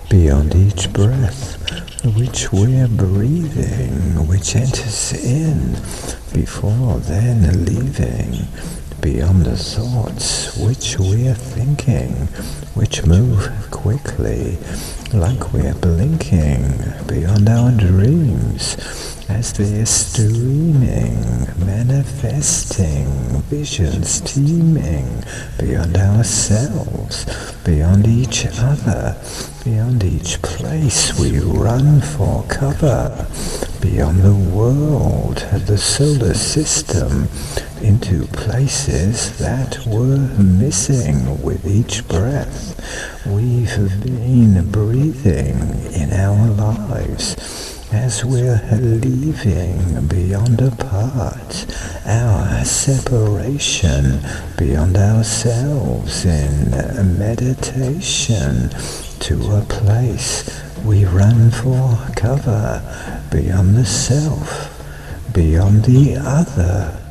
beyond each breath which we're breathing, which enters in before then leaving, beyond the thoughts which we're thinking, which move quickly like we're blinking, beyond our dreams as they're streaming, manifesting, visions teeming, beyond ourselves, beyond each other, beyond each place we run for cover, beyond the world, the solar system, into places that we're missing with each breath we've been breathing in our lives, as we're leaving beyond apart, our separation beyond ourselves in meditation, to a place we run for cover, beyond the self, beyond the other.